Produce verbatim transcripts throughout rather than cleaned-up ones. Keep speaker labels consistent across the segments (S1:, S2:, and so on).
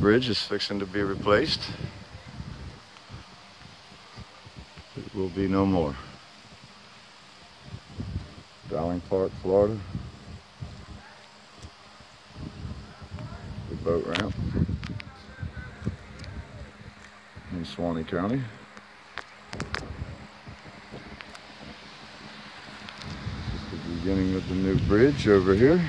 S1: bridge is fixing to be replaced. It will be no more. Dowling Park, Florida. The boat ramp in Suwannee County. This is the beginning of the new bridge over here.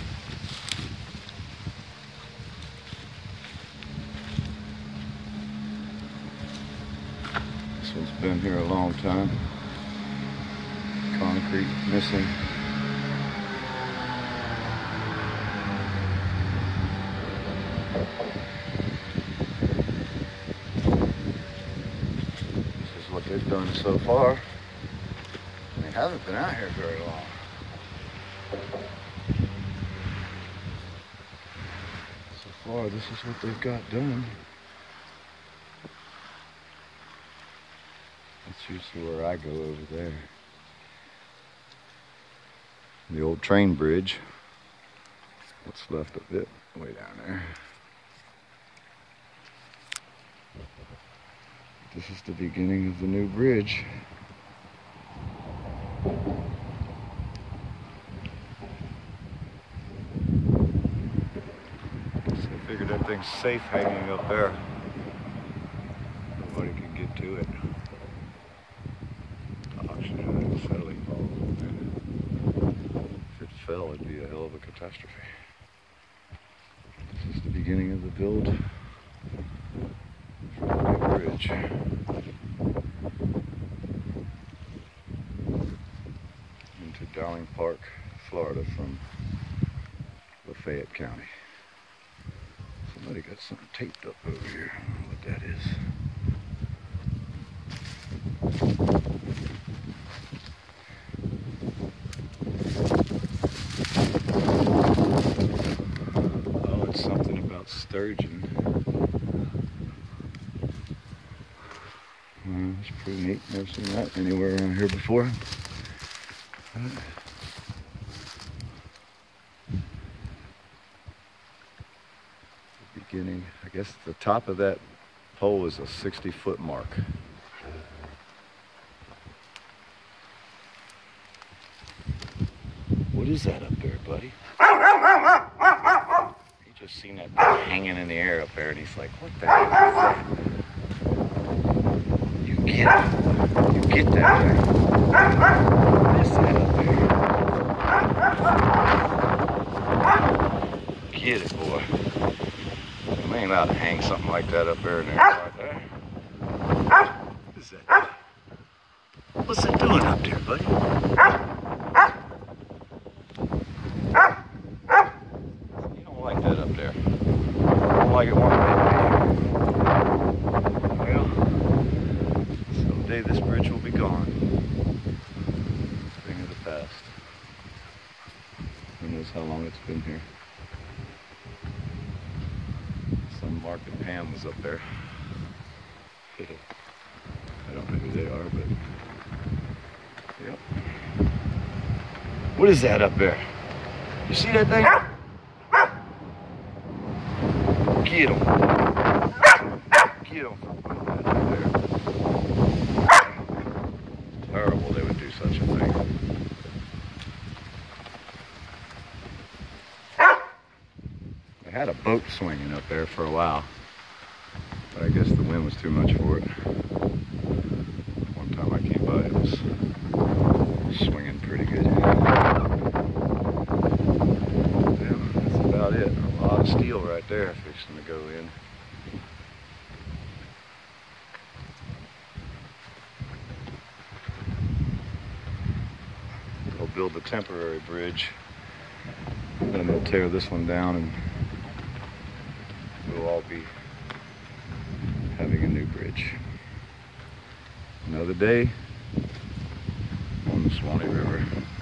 S1: This one's been here a long time. Concrete missing. This is what they've done so far. They haven't been out here very long. So far, this is what they've got done. That's usually where I go over there. The old train bridge. What's left of it way down there. This is the beginning of the new bridge. So I figured that thing's safe hanging up there. Nobody can get to it. Settling falls. If it fell, it'd be a hell of a catastrophe. This is the beginning of the build for the new bridge. Into Dowling Park, Florida from Lafayette County. Somebody got something taped up over here. I don't know what that is. Something about sturgeon. Uh, it's pretty neat. Never seen that anywhere around here before. Right. The beginning. I guess the top of that pole is a sixty foot mark. What is that up there, buddy? Just seen that thing hanging in the air up there, and he's like, what the heck is that? You get it. You get that thing. What is that up there? Get it, boy. We ain't allowed to hang something like that up there in there. Right there. What is that? What's it doing up there, buddy? Like that up there. I don't like it one bit. Well, someday this bridge will be gone. Thing of the past. Who knows how long it's been here. Some Mark and Pam was up there. I don't know who they are, but yep. What is that up there? You see that thing? Get him. Get him. Terrible they would do such a thing. They had a boat swinging up there for a while, but I guess the wind was too much for it. One time I came by, it was swinging pretty good. Yeah, that's about it. A lot of steel right there fixing to go in. They'll build the temporary bridge, then they'll tear this one down, and we'll all be having a new bridge. Another day on the Suwannee River.